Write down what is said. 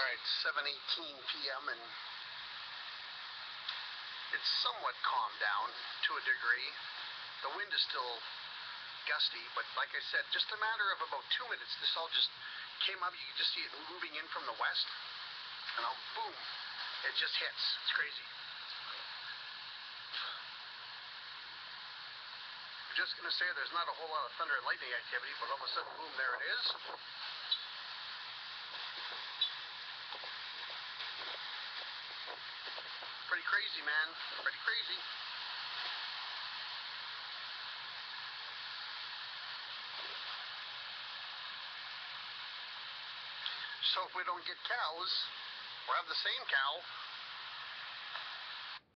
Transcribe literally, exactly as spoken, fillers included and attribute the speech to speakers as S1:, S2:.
S1: Alright, seven eighteen p m and it's somewhat calmed down to a degree. The wind is still gusty, but like I said, just a matter of about two minutes, this all just came up. You can just see it moving in from the west, and now boom, it just hits. It's crazy. I'm just gonna say there's not a whole lot of thunder and lightning activity, but all of a sudden, boom, there it is. Pretty crazy, man. Pretty crazy. So if we don't get cows, or have the same cow,